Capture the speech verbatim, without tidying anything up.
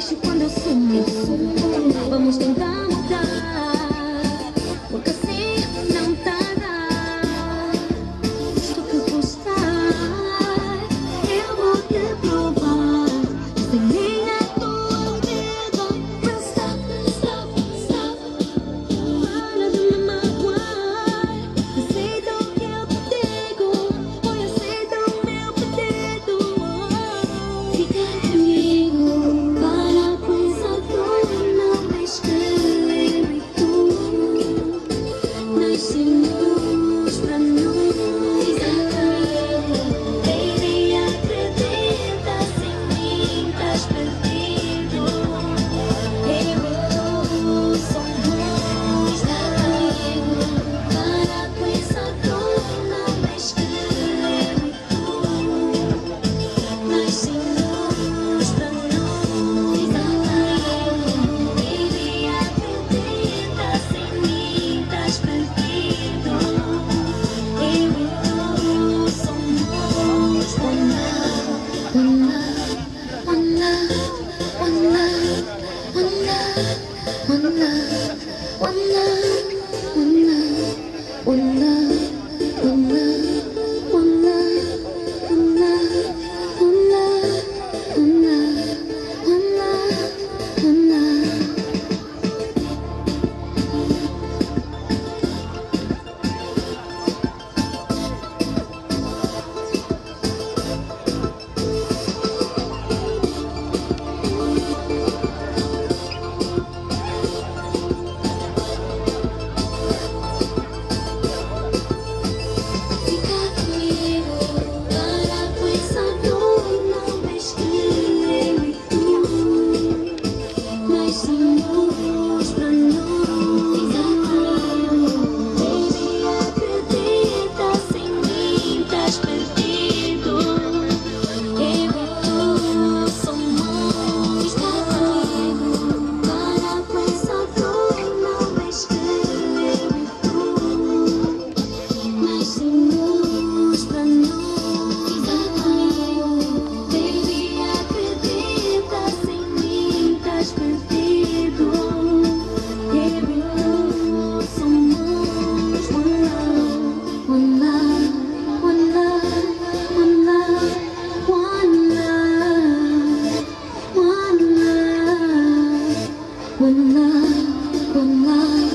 triste quando eu sumo. Vamos tentar mudar, porque assim não tá a dar. Custa o que custar, eu vou te provar. Sem mim é tua vida. Well, stop, stop, stop. Para de me magoar. Aceita o que eu te digo. Oi, aceita o meu pedido. Fica comigo. Para com essa dor. Não vês que eu e tu nascemos pra nós. Baby, acredita, sem mim estás perdido. Eu somos comigo. Para com essa dor. Não vês que eu e tu nascemos pra nós. Baby, acredita, sem mim estás perdido. Eu somos one love, one love, one love, one love, one love, one love, one love, one love, one love, one love, one love, one love, one love, one love, one love, one love. Fica comigo, para com essa dor. Não vês que eu e tu nascemos pra nós. Baby, acredita, sem mim estás perdido. Eu somos comigo. Para com essa dor. Não vês que eu e tu nascemos pra nós. Baby, acredita, sem mim estás perdido. Eu somos one love, one love, one love, one love, one love, one love, one love, one love.